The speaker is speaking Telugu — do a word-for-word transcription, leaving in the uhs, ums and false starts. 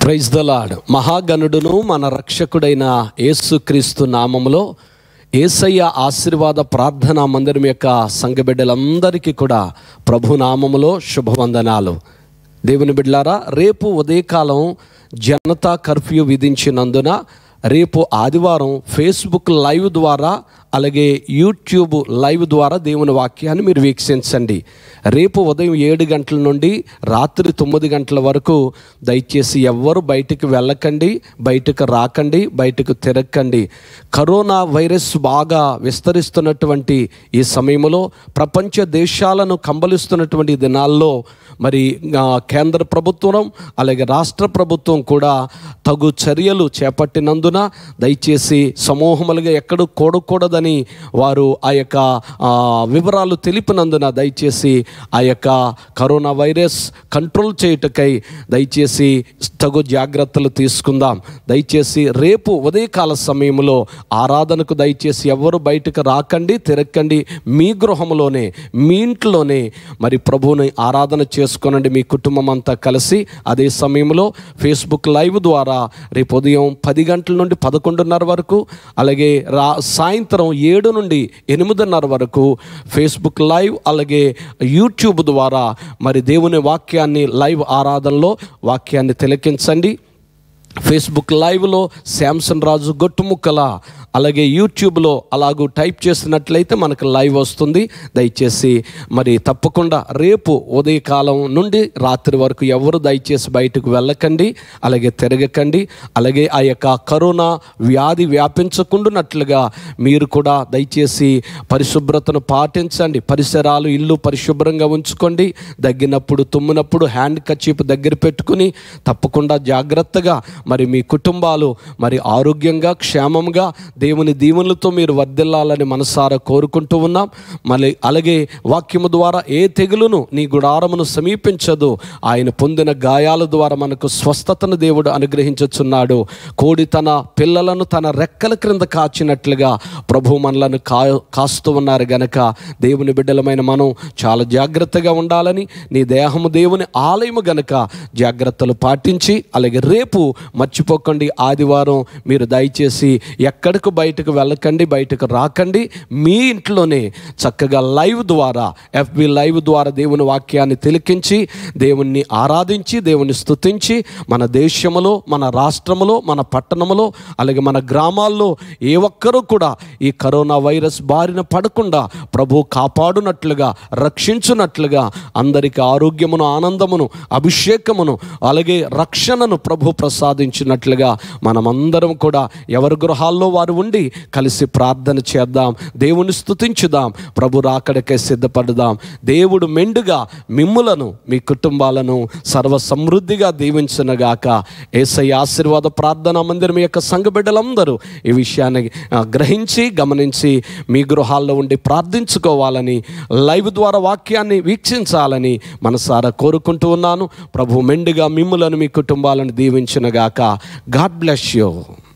Praise the lord. మహాగణుడును మన రక్షకుడైన యేసుక్రీస్తు నామములో యేసయ్య ఆశీర్వాద ప్రార్థనా మందిరం యొక్క సంఘ బిడ్డలందరికీ కూడా ప్రభు నామములో శుభవందనాలు. దేవుని బిడ్డలారా, రేపు ఉదయకాలం జనతా కర్ఫ్యూ విధించినందున రేపు ఆదివారం ఫేస్బుక్ లైవ్ ద్వారా అలాగే యూట్యూబ్ లైవ్ ద్వారా దేవుని వాక్యాన్ని మీరు వీక్షించండి. రేపు ఉదయం ఏడు గంటల నుండి రాత్రి తొమ్మిది గంటల వరకు దయచేసి ఎవ్వరు బయటికి వెళ్ళకండి, బయటకు రాకండి, బయటకు తిరగకండి. కరోనా వైరస్ బాగా విస్తరిస్తున్నటువంటి ఈ సమయంలో ప్రపంచ దేశాలను కంబలిస్తున్నటువంటి దినాల్లో మరి కేంద్ర ప్రభుత్వం అలాగే రాష్ట్ర ప్రభుత్వం కూడా తగు చర్యలు చేపట్టినందున దయచేసి సమూహములుగా ఎక్కడ కూడకూడదని వారు ఆ యొక్క వివరాలు తెలిపినందున దయచేసి ఆ యొక్క కరోనా వైరస్ కంట్రోల్ చేయుటకై దయచేసి తగు జాగ్రత్తలు తీసుకుందాం. దయచేసి రేపు ఉదయకాల సమయంలో ఆరాధనకు దయచేసి ఎవరు బయటకు రాకండి, తిరగకండి. మీ గృహంలోనే మీ ఇంట్లోనే మరి ప్రభువుని ఆరాధన చేసుకోనండి, మీ కుటుంబం అంతా కలిసి. అదే సమయంలో ఫేస్బుక్ లైవ్ ద్వారా రేపు ఉదయం పది గంటల నుండి పదకొండున్నర వరకు అలాగే రా సాయంత్రం ఏడు నుండి ఎనిమిదిన్నర వరకు ఫేస్బుక్ లైవ్ అలాగే యూట్యూబ్ ద్వారా మరి దేవుని వాక్యాన్ని లైవ్ ఆరాధనలో వాక్యాన్ని తిలకించండి. ఫేస్బుక్ లైవ్లో శాంసన్ రాజు గొట్టుముక్కల అలాగే యూట్యూబ్లో అలాగూ టైప్ చేసినట్లయితే మనకు లైవ్ వస్తుంది. దయచేసి మరి తప్పకుండా రేపు ఉదయకాలం నుండి రాత్రి వరకు ఎవరు దయచేసి బయటకు వెళ్ళకండి, అలాగే తిరగకండి. అలాగే ఆ యొక్క కరోనా వ్యాధి వ్యాపించకుండానట్లుగా మీరు కూడా దయచేసి పరిశుభ్రతను పాటించండి. పరిసరాలు ఇల్లు పరిశుభ్రంగా ఉంచుకోండి. దగ్గినప్పుడు తుమ్మినప్పుడు హ్యాండ్ కర్చీఫ్ దగ్గర పెట్టుకుని తప్పకుండా జాగ్రత్తగా మరి మీ కుటుంబాలు మరి ఆరోగ్యంగా క్షేమంగా దేవుని దీవెనలతో మీరు వర్ధిల్లాలని మనసారా కోరుకుంటూ ఉన్నాం. మళ్ళీ అలాగే వాక్యము ద్వారా ఏ తెగులును నీ గుడారమును సమీపించదు. ఆయన పొందిన గాయాల ద్వారా మనకు స్వస్థతను దేవుడు అనుగ్రహించుచున్నాడు. కోడి తన పిల్లలను తన రెక్కల క్రింద కాచినట్లుగా ప్రభు మనలను కా కాస్తూ ఉన్నారు గనక దేవుని బిడ్డలమైన మనం చాలా జాగ్రత్తగా ఉండాలని, నీ దేహము దేవుని ఆలయము గనక జాగ్రత్తలు పాటించి అలాగే రేపు మర్చిపోకండి ఆదివారం మీరు దయచేసి ఎక్కడికి బయటకు వెళ్ళకండి, బయటకు రాకండి. మీ ఇంట్లోనే చక్కగా లైవ్ ద్వారా ఎఫ్బి లైవ్ ద్వారా దేవుని వాక్యాన్ని తిలకించి దేవుణ్ణి ఆరాధించి దేవుని స్తుతించి మన దేశంలో మన రాష్ట్రంలో మన పట్టణంలో అలాగే మన గ్రామాల్లో ఏ ఒక్కరూ కూడా ఈ కరోనా వైరస్ బారిన పడకుండా ప్రభు కాపాడునట్లుగా రక్షించునట్లుగా అందరికీ ఆరోగ్యమును ఆనందమును అభిషేకమును అలాగే రక్షణను ప్రభు ప్రసాదించినట్లుగా మనమందరం కూడా ఎవరి గృహాల్లో వారు ఉండి కలిసి ప్రార్థన చేద్దాం, దేవుని స్తుతించుదాం, ప్రభు రాకడకే సిద్ధపడదాం. దేవుడు మెండుగా మిమ్ములను మీ కుటుంబాలను సర్వ సమృద్ధిగా దీవించునుగాక. యేసయ్య ఆశీర్వాద ప్రార్థనా మందిరం యొక్క సంఘ బిడ్డలందరూ ఈ విషయాన్ని గ్రహించి గమనించి మీ గృహాల్లో ఉండి ప్రార్థించుకోవాలని, లైవ్ ద్వారా వాక్యాన్ని వీక్షించాలని మనసారా కోరుకుంటూ ఉన్నాను. ప్రభు మెండుగా మిమ్ములను మీ కుటుంబాలను దీవించునుగాక. God bless you.